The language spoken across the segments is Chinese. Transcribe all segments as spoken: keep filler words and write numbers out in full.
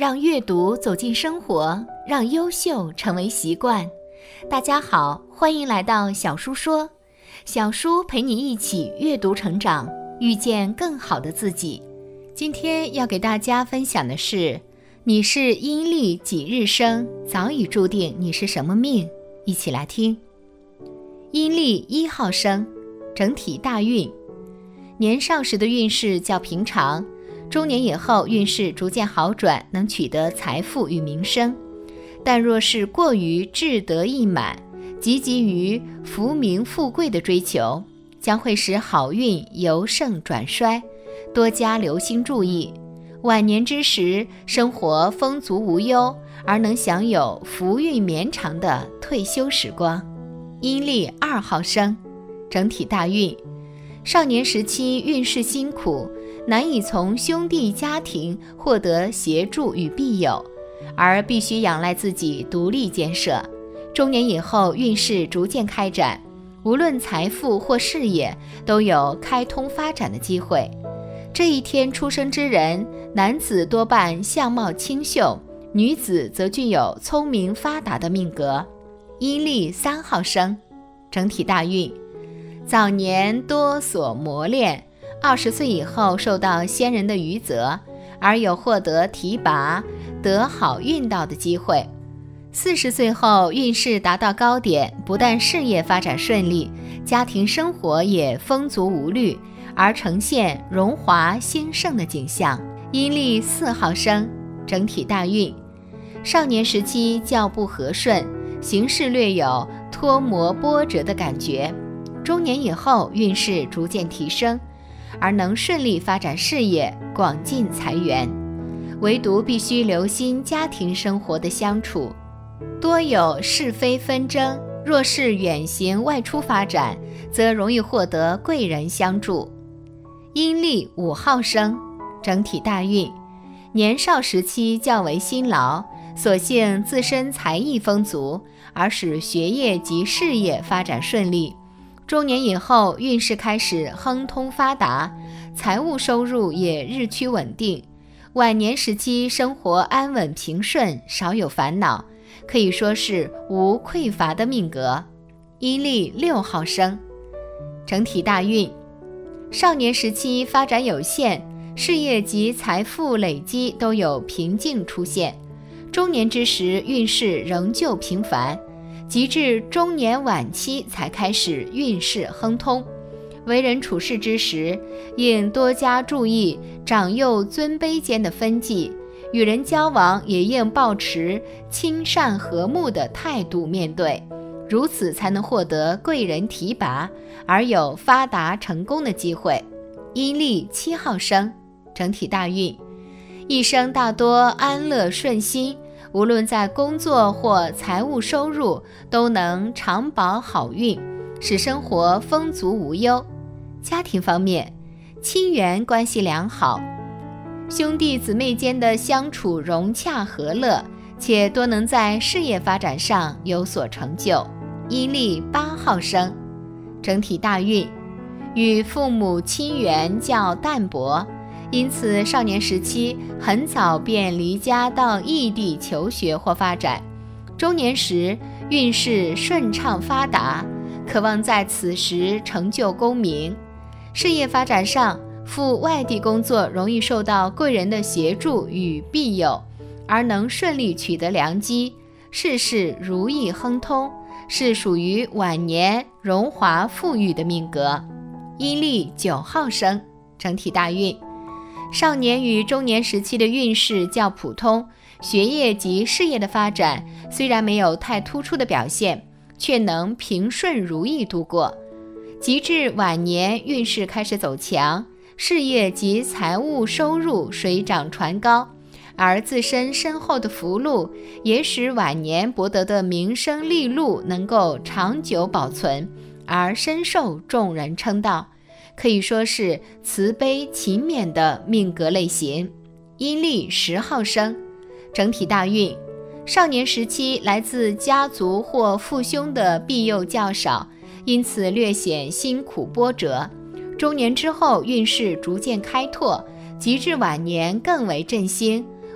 让阅读走进生活，让优秀成为习惯。大家好，欢迎来到小叔说，小叔陪你一起阅读成长，遇见更好的自己。今天要给大家分享的是，你是阴历几日生，早已注定你是什么命。一起来听。阴历一号生，整体大运。年少时的运势较平常，中年以后运势逐渐好转，能取得财富与名声。但若是过于志得意满，积极于浮名富贵的追求，将会使好运由盛转衰，多加留心注意。晚年之时，生活丰足无忧，而能享有福运绵长的退休时光。阴历二号生，整体大运。少年时期运势辛苦，难以从兄弟家庭获得协助与庇佑，而必须仰赖自己独立建设。中年以后运势逐渐开展，无论财富或事业都有开通发展的机会。这一天出生之人，男子多半相貌清秀，女子则具有聪明发达的命格。阴历三号生，整体大运。早年多所磨练，二十岁以后受到先人的余泽，而有获得提拔、得好运道的机会。四十岁后运势达到高点，不但事业发展顺利，家庭生活也丰足无虑，而呈现荣华兴盛的景象。阴历四号生，整体大运。少年时期较不和顺，行事略有脱模波折的感觉。中年以后运势逐渐提升，而能顺利发展事业，广进财源。唯独必须留心家庭生活的相处，多有是非纷争。若是远行外出发展，则容易获得贵人相助。阴历五号生，整体大运。年少时期较为辛劳，所幸自身才艺丰足，而使学业及事业发展顺利。中年以后运势开始亨通发达，财务收入也日趋稳定。晚年时期生活安稳平顺，少有烦恼，可以说是无匮乏的命格。阴历六号生，整体大运。少年时期发展有限，事业及财富累积都有瓶颈出现。中年之时运势仍旧平凡，及至中年晚期才开始运势亨通。为人处事之时，应多加注意长幼尊卑间的分际，与人交往也应保持亲善和睦的态度面对，如此才能获得贵人提拔，而有发达成功的机会。阴历七号生，整体大运。一生大多安乐顺心，无论在工作或财务收入都能长保好运，使生活丰足无忧。家庭方面，亲缘关系良好，兄弟姊妹间的相处融洽和乐，且多能在事业发展上有所成就。阴历八号生，整体大运。与父母亲缘较淡薄，因此少年时期很早便离家到异地求学或发展。中年时运势顺畅发达，渴望在此时成就功名。事业发展上，赴外地工作容易受到贵人的协助与庇佑，而能顺利取得良机，事事如意亨通，是属于晚年荣华富裕的命格。阴历九号生，整体大运。少年与中年时期的运势较普通，学业及事业的发展虽然没有太突出的表现，却能平顺如意度过。及至晚年运势开始走强，事业及财务收入水涨船高，而自身深厚的福禄也使晚年博得的名声利禄能够长久保存，而深受众人称道，可以说是慈悲勤勉的命格类型。阴历十号生，整体大运。少年时期来自家族或父兄的庇佑较少，因此略显辛苦波折。中年之后运势逐渐开拓，及至晚年更为振兴，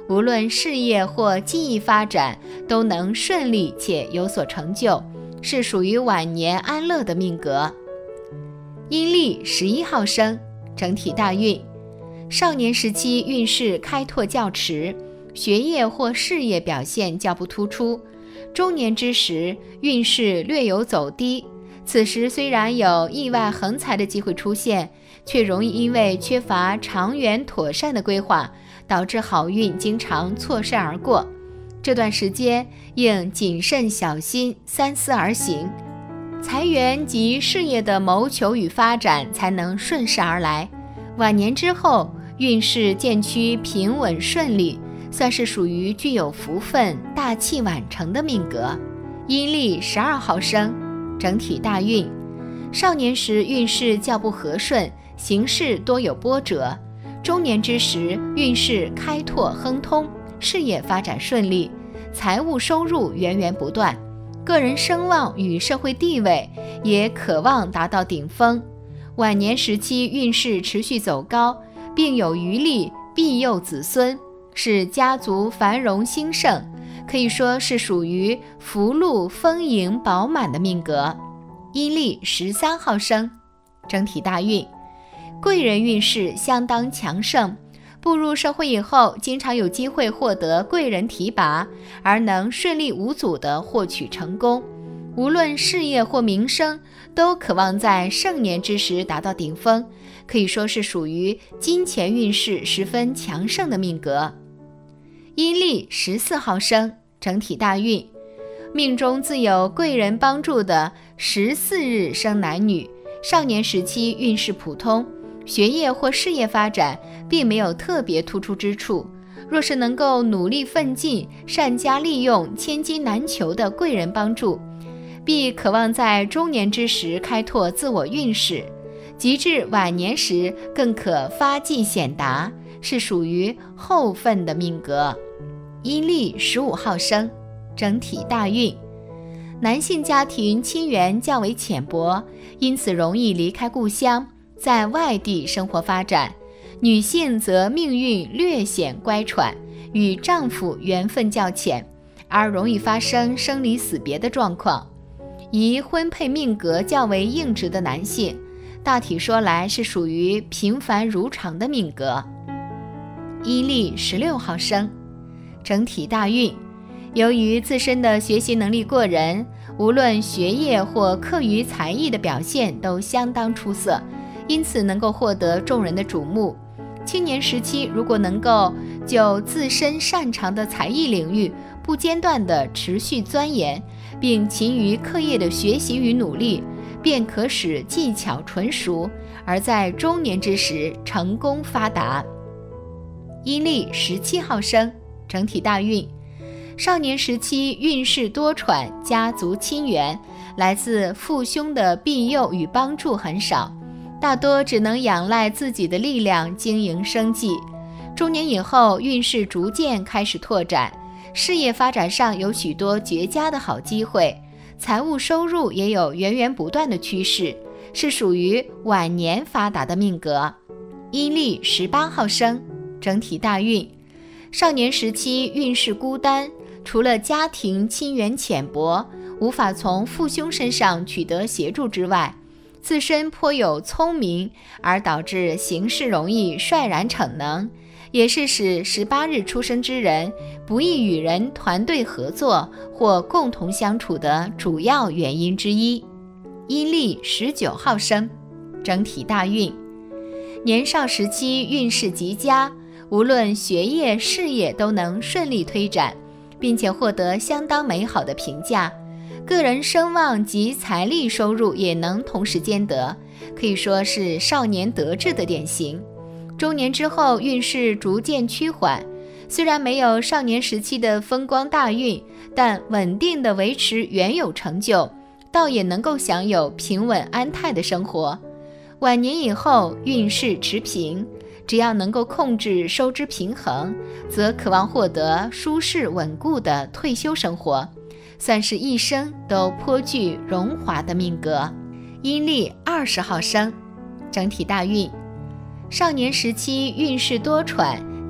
无论事业或技艺发展都能顺利且有所成就，是属于晚年安乐的命格。阴历十一号生，整体大运。少年时期运势开拓较迟，学业或事业表现较不突出。中年之时运势略有走低，此时虽然有意外横财的机会出现，却容易因为缺乏长远妥善的规划，导致好运经常错身而过。这段时间应谨慎小心，三思而行，财源及事业的谋求与发展才能顺势而来。晚年之后运势渐趋平稳顺利，算是属于具有福分、大器晚成的命格。阴历十二号生，整体大运。少年时运势较不和顺，行事多有波折。中年之时运势开拓亨通，事业发展顺利，财务收入源源不断，个人声望与社会地位也渴望达到顶峰。晚年时期运势持续走高，并有余力庇佑子孙，使家族繁荣兴盛，可以说是属于福禄丰盈饱满的命格。阴历十三号生，整体大运。贵人运势相当强盛，步入社会以后，经常有机会获得贵人提拔，而能顺利无阻地获取成功。无论事业或名声，都渴望在盛年之时达到顶峰，可以说是属于金钱运势十分强盛的命格。阴历十四号生，整体大运。命中自有贵人帮助的十四日生男女，少年时期运势普通，学业或事业发展并没有特别突出之处。若是能够努力奋进，善加利用千金难求的贵人帮助，必渴望在中年之时开拓自我运势，及至晚年时更可发迹显达，是属于后分的命格。阴历十五号生，整体大运。男性家庭亲缘较为浅薄，因此容易离开故乡，在外地生活发展。女性则命运略显乖舛，与丈夫缘分较浅，而容易发生生离死别的状况。宜婚配命格较为硬直的男性，大体说来是属于平凡如常的命格。阴历十六号生，整体大运。由于自身的学习能力过人，无论学业或课余才艺的表现都相当出色，因此能够获得众人的瞩目。青年时期如果能够就自身擅长的才艺领域不间断地持续钻研，并勤于课业的学习与努力，便可使技巧纯熟，而在中年之时成功发达。阴历十七号生，整体大运。少年时期运势多舛，家族亲缘，来自父兄的庇佑与帮助很少，大多只能仰赖自己的力量经营生计。中年以后运势逐渐开始拓展，事业发展上有许多绝佳的好机会，财务收入也有源源不断的趋势，是属于晚年发达的命格。阴历十八号生，整体大运。少年时期运势孤单，除了家庭亲缘浅薄，无法从父兄身上取得协助之外，自身颇有聪明，而导致行事容易率然逞能，也是使十八日出生之人不易与人团队合作或共同相处的主要原因之一。阴历十九号生，整体大运。年少时期运势极佳，无论学业事业都能顺利推展，并且获得相当美好的评价，个人声望及财力收入也能同时兼得，可以说是少年得志的典型。中年之后运势逐渐趋缓，虽然没有少年时期的风光大运，但稳定的维持原有成就，倒也能够享有平稳安泰的生活。晚年以后运势持平，只要能够控制收支平衡，则渴望获得舒适稳固的退休生活，算是一生都颇具荣华的命格。阴历二十号生，整体大运。少年时期运势多舛，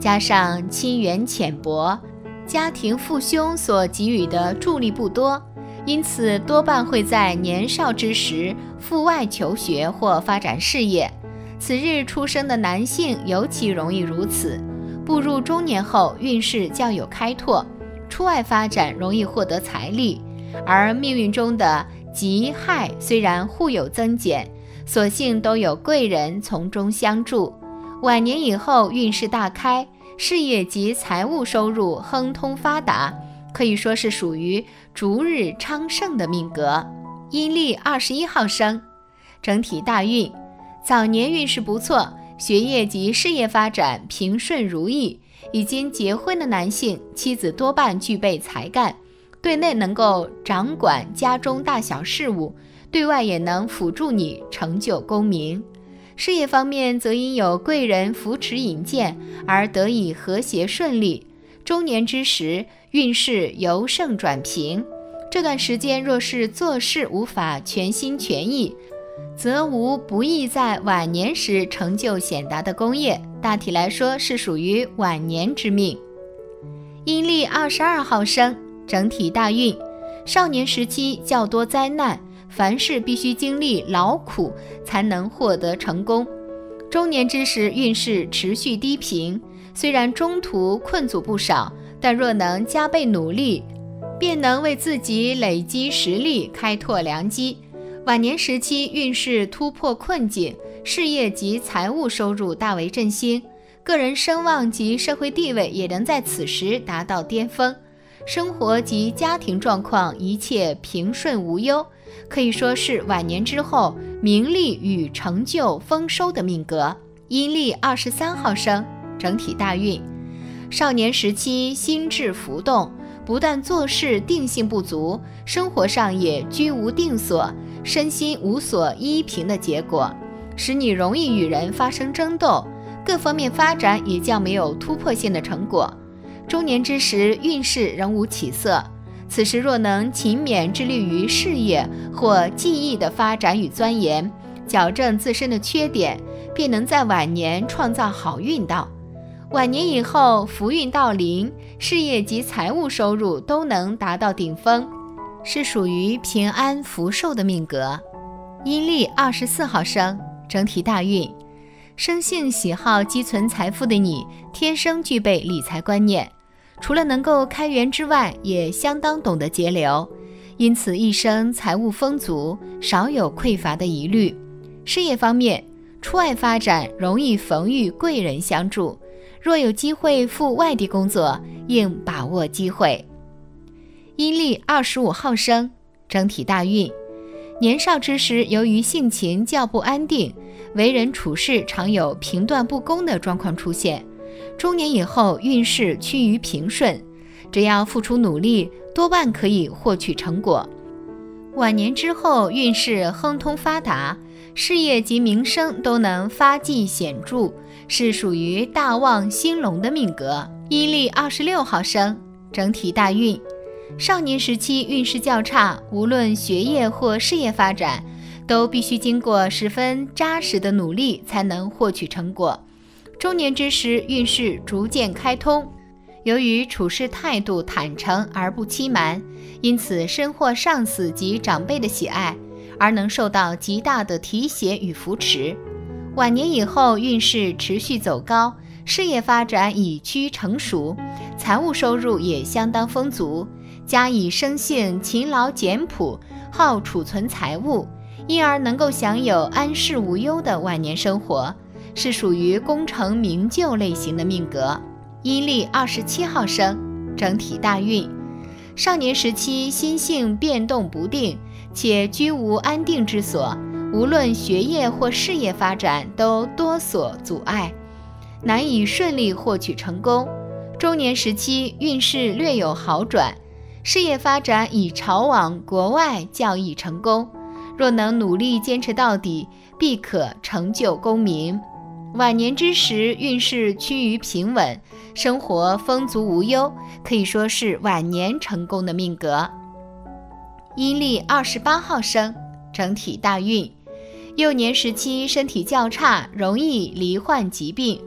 加上亲缘浅薄，家庭父兄所给予的助力不多，因此多半会在年少之时赴外求学或发展事业。此日出生的男性尤其容易如此。步入中年后，运势较有开拓，出外发展容易获得财力。而命运中的吉害虽然互有增减，所幸都有贵人从中相助。晚年以后运势大开，事业及财务收入亨通发达，可以说是属于逐日昌盛的命格。阴历二十一号生，整体大运，早年运势不错，学业及事业发展平顺如意。已经结婚的男性，妻子多半具备才干，对内能够掌管家中大小事务，对外也能辅助你成就功名。事业方面则因有贵人扶持引荐而得以和谐顺利。中年之时，运势由盛转平，这段时间若是做事无法全心全意，则无不易在晚年时成就显达的功业。大体来说是属于晚年之命。阴历二十二号生，整体大运，少年时期较多灾难，凡事必须经历劳苦才能获得成功。中年之时运势持续低平，虽然中途困阻不少，但若能加倍努力，便能为自己累积实力，开拓良机。晚年时期运势突破困境，事业及财务收入大为振兴，个人声望及社会地位也能在此时达到巅峰，生活及家庭状况一切平顺无忧，可以说是晚年之后名利与成就丰收的命格。阴历二十三号生，整体大运，少年时期心智浮动，不但做事定性不足，生活上也居无定所，身心无所依凭的结果，使你容易与人发生争斗，各方面发展也较没有突破性的成果。中年之时运势仍无起色，此时若能勤勉致力于事业或技艺的发展与钻研，矫正自身的缺点，便能在晚年创造好运道。晚年以后福运到临，事业及财务收入都能达到顶峰，是属于平安福寿的命格。阴历二十四号生，整体大运，生性喜好积存财富的你，天生具备理财观念，除了能够开源之外，也相当懂得节流，因此一生财务丰足，少有匮乏的疑虑。事业方面，出外发展容易逢遇贵人相助，若有机会赴外地工作，应把握机会。阴历二十五号生，整体大运，年少之时由于性情较不安定，为人处事常有评断不公的状况出现。中年以后运势趋于平顺，只要付出努力，多半可以获取成果。晚年之后运势亨通发达，事业及名声都能发迹显著，是属于大旺兴隆的命格。阴历二十六号生，整体大运，少年时期运势较差，无论学业或事业发展，都必须经过十分扎实的努力才能获取成果。中年之时运势逐渐开通，由于处事态度坦诚而不欺瞒，因此深获上司及长辈的喜爱，而能受到极大的提携与扶持。晚年以后运势持续走高，事业发展已趋成熟，财务收入也相当丰足，加以生性勤劳简朴，好储存财物，因而能够享有安适无忧的晚年生活，是属于功成名就类型的命格。阴历二十七号生，整体大运，少年时期心性变动不定，且居无安定之所，无论学业或事业发展都多所阻碍，难以顺利获取成功。中年时期运势略有好转，事业发展已朝往国外较易成功，若能努力坚持到底，必可成就功名。晚年之时运势趋于平稳，生活丰足无忧，可以说是晚年成功的命格。阴历二十八号生，整体大运，幼年时期身体较差，容易罹患疾病，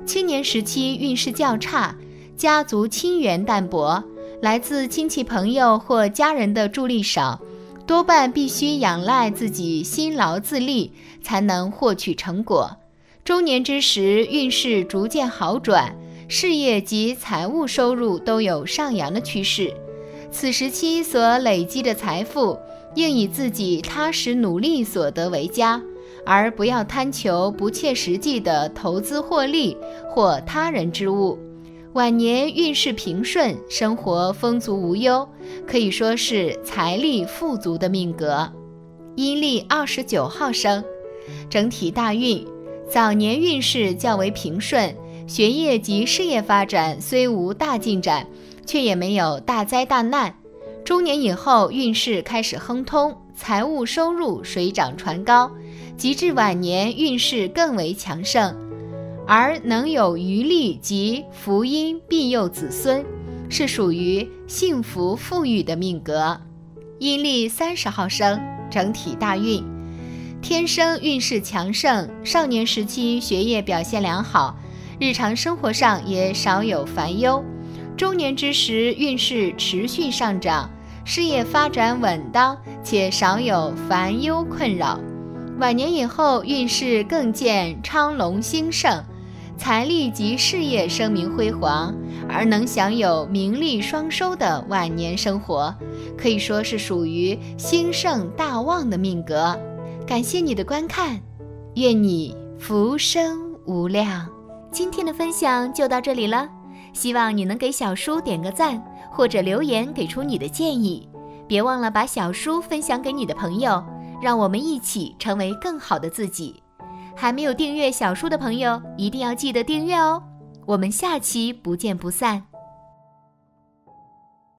青年时期运势较差，家族亲缘淡薄，来自亲戚朋友或家人的助力少，多半必须仰赖自己辛劳自立才能获取成果。中年之时运势逐渐好转，事业及财务收入都有上扬的趋势。此时期所累积的财富应以自己踏实努力所得为佳，而不要贪求不切实际的投资获利或他人之物。晚年运势平顺，生活丰足无忧，可以说是财力富足的命格。阴历二十九号生，整体大运，早年运势较为平顺，学业及事业发展虽无大进展，却也没有大灾大难。中年以后运势开始亨通，财务收入水涨船高，及至晚年运势更为强盛，而能有余力及福荫庇佑子孙，是属于幸福富裕的命格。阴历三十号生，整体大运，天生运势强盛，少年时期学业表现良好，日常生活上也少有烦忧。中年之时运势持续上涨，事业发展稳当，且少有烦忧困扰。晚年以后运势更见昌隆兴盛，财力及事业声名辉煌，而能享有名利双收的晚年生活，可以说是属于兴盛大旺的命格。感谢你的观看，愿你福生无量。今天的分享就到这里了，希望你能给小叔点个赞，或者留言给出你的建议。别忘了把小叔分享给你的朋友，让我们一起成为更好的自己。还没有订阅小叔的朋友，一定要记得订阅哦。我们下期不见不散。